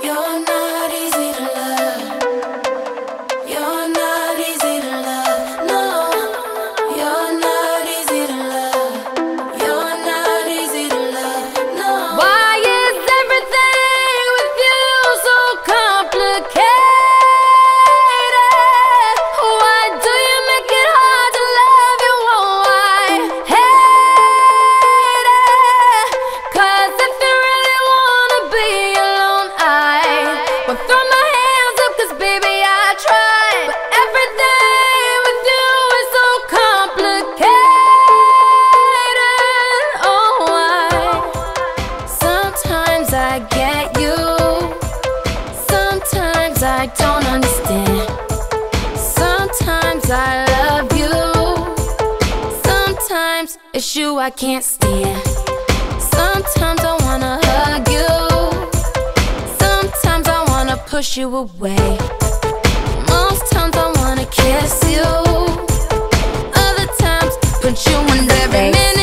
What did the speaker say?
You're not easy to love. You're not easy to love. No, you're not easy to love. You're not easy to love. No. Why is everything with you so complicated? Why do you make it hard to love you? Oh, I hate it. 'Cause if you really wanna be alone, I will throw my hands up, 'cause baby I tried. But everything with you is so complicated. Oh, sometimes I get you, sometimes I don't understand. Sometimes I love you, sometimes it's you I can't stand. Sometimes I wanna hug you, sometimes I wanna push you away. Most times I wanna kiss you, other times put you in every minute.